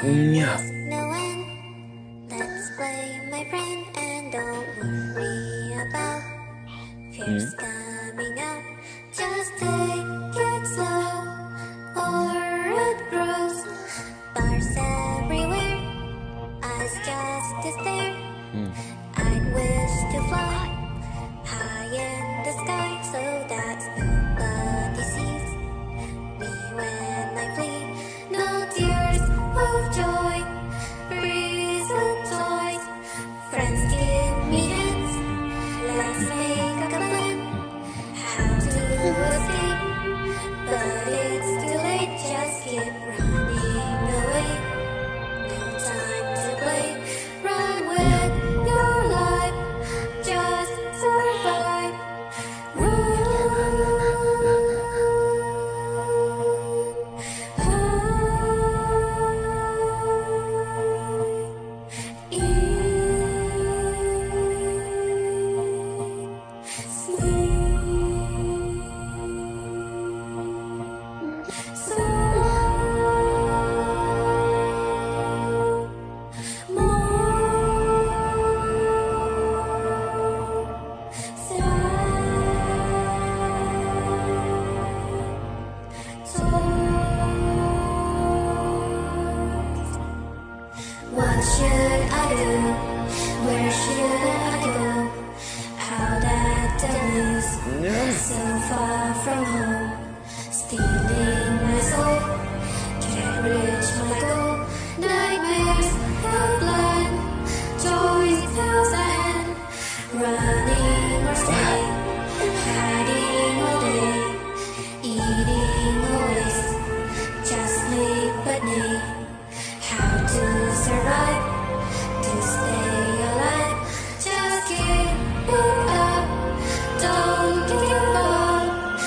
Yeah. risk no end. Let's play, my friend, and don't worry about fears coming up. Just take it slow, or it grows. Bars everywhere, eyes just to stare. I'd wish to fly high in the sky so that nobody sees me when I flee. No tears of joy, reason toys. Friends give me hints, let's make a plan how to escape. But it's too late, just keep running away. No time to play, run with your life, just survive. What should I do? Where should I go? Out at the blues, so far from home, stealing my soul. Can't reach my goal. Nightmares have blind, joys close and running or staying, hiding all day, eating always, just sleep at night. How to survive, to stay alive. Just keep it up, don't give up.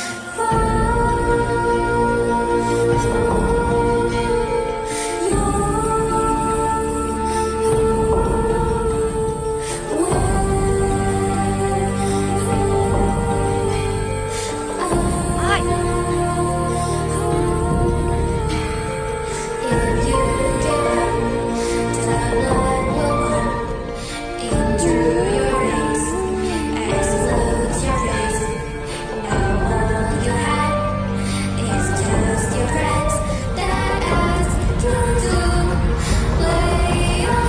If you give up, the blood will pump into your veins, explodes your face. Now all you have is just your friends that ask you to play your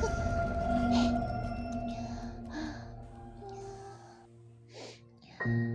game.